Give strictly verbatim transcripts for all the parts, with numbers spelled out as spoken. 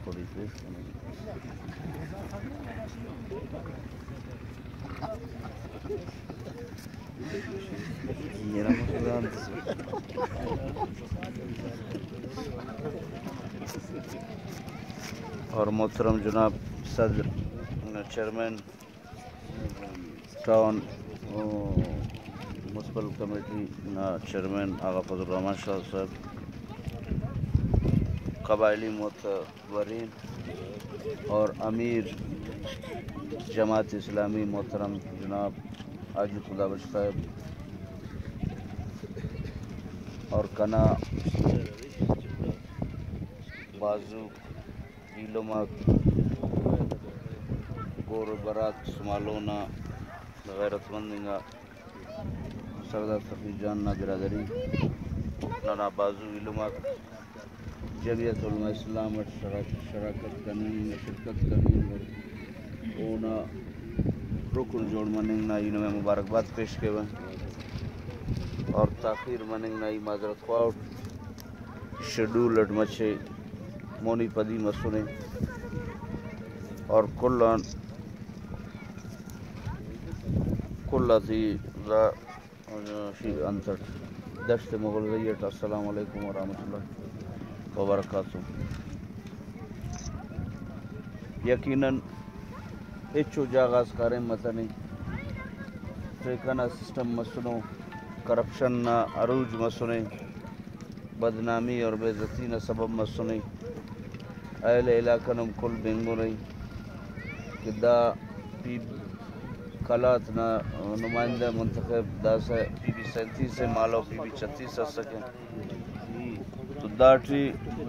پوری پیش میرا مقدار اور محترم جناب صدر chairman town municipal committee chairman Agha Fazal ur-Rahman شاہ صاحب، قبائلی معتبرین اور امیر جماعت اسلامی محترم جناب حاجی خدا بخش صاحب اور کنا بازو ایلومک گور برات سمالونا غیرت مندنگا سردار صفی جان نا برادری نانا بازو ایلومک جمعیت علماء اسلام شراکت کنین شرکت کنین اونا رکن جوڑ مننگ نا اینو میں مبارکباد پیش کے بن اور تاخیر مننگ نا ای معذرت خواہ شیڈول اٹ مچے مونی پدی مسونے اور کلان کلا تھی شیر انتر دشت مغل غیت السلام علیکم ورحمۃ اللہ وبرکاتہ۔ یقیناً اچو جاغاز کاریں متنی ٹریکنا سسٹم مسنو کرپشن نا عروج مسنے بدنامی اور بے عزتی نا سبب مسنے اہل علاقہ نم کل بینگو رہی کہ دا پی کلات نا نمائندہ منتخب دا سے پی بی سینتیس سے مالو پی بی چھتیس سے سکیں تو داٹی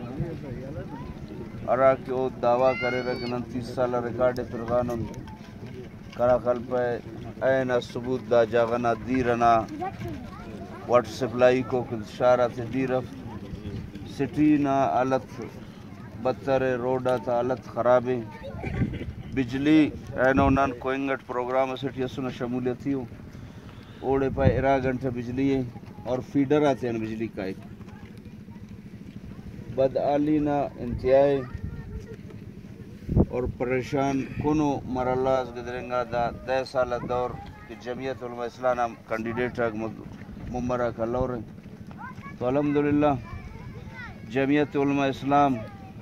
ارا کہ او دعویٰ کرے رکنن تیس سالہ ریکارڈ پرغانم کرا خلپے اینا ثبوت دا جاغنا دیرنا واٹر سپلائی کو شارہ تے دیرف سٹی نا حالت بدتر روڈا تا حالت خرابیں بجلی اینو نان کوئنگٹ پروگرام سٹی اسنا شمولیتی ہو اوڑے پائے ارا گھنٹہ بجلی ہے اور فیڈر آتے ہیں بجلی کا ایک بدعالی نا انتہائی اور پریشان کنو مراللہ گدرنگا دا دہ سالہ دور کہ جمعیت علماء اسلام کینڈیڈیٹ ممبرہ کا لور ہے تو الحمدللہ جمعیت علماء اسلام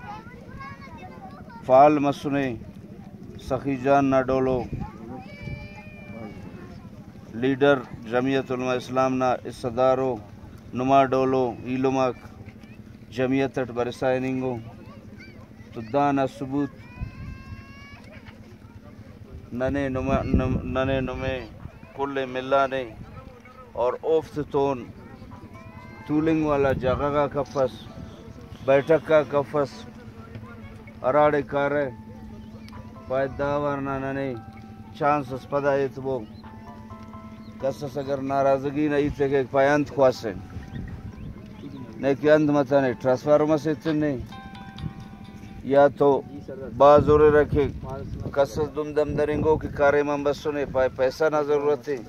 فعال مسنے سخی جان نا ڈولو لیڈر جمعیت علماء اسلام نا اسدارو نما ڈولو ایلومک جمعیت اٹ برسائننگو تو دانا ثبوت ننے نمے نمے کل ملانے اور اوفت تون تولنگ والا جگہ کا کفس بیٹھک کا کفس اراڑے کارے پائے داورنا ننے چانس اس پدا ایتبو کسس اگر ناراضگی نہیں تھے کہ پائے انت خواسے نیکی انت متانے ٹرانسفارمر سے اتنے یا تو بعض اور رکھے کسس دم دم درنگو کی کارے ممبسو نے پائے پیسہ نہ ضرورت ہے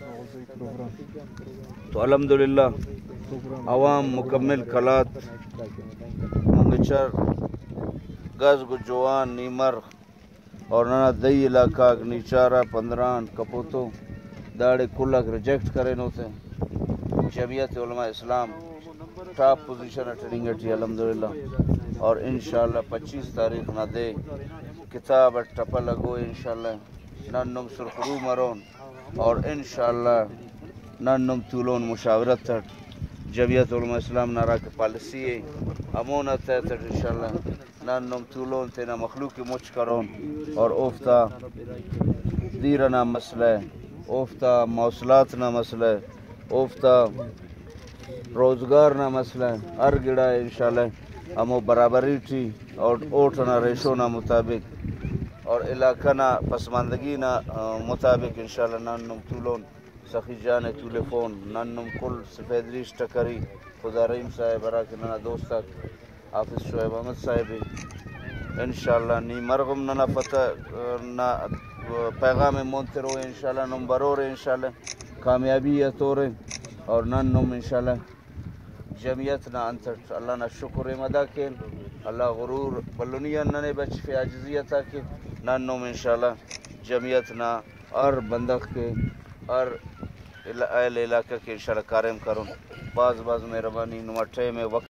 تو الحمدللہ عوام مکمل کلات منگچر گز گو جوان نیمر اور نانا دئی علاقہ نیچارہ پندران کپوتو داڑے کلک ریجیکٹ کرے نوتے جمعیت علماء اسلام ٹاپ پوزیشن اٹھننگ اٹھی الحمدللہ اور انشاءاللہ پچیس تاریخ نہ دے کتاب ٹپا لگو انشاءاللہ ننم سرخرو مرون اور انشاءاللہ ننم طولون مشاورت تٹ جمعیت علماء اسلام نارا کے پالیسی ہے امونت ہے تٹ انشاءاللہ ننم طولون تینا مخلوق مچ کرون اور اوفتا دیرنا مسئلہ اوفتا موصلات نا مسئلہ اوفتا روزگار نا مسئلہ ہر گڑا ہے انشاءاللہ ہمو برابری تھی اور اوٹنا ریشو نا مطابق اور علاقہ نا پسماندگی نا مطابق انشاءاللہ ننم طولون سخی جان طول فون ننم کل سفیدریش ٹکری خدا رحیم صاحب براک ننا دوستا حافظ شعیب احمد صاحب انشاءاللہ نی مرغم ننا پتہ نا پیغام مونتر ہوئے انشاءاللہ نمبر ہو رہے انشاءاللہ کامیابیت ہو رہے اور نن نم انشاءاللہ جمعیت نا انتر اللہ نا شکر مدا کین اللہ غرور بلونیا ننے بچ فی عاجزیت کہ نانوں میں انشاءاللہ جمعیت نا اور بندخ کے اور اہل علاقہ کے انشاءاللہ کارم کروں باز باز مہربانی نمٹھے میں وقت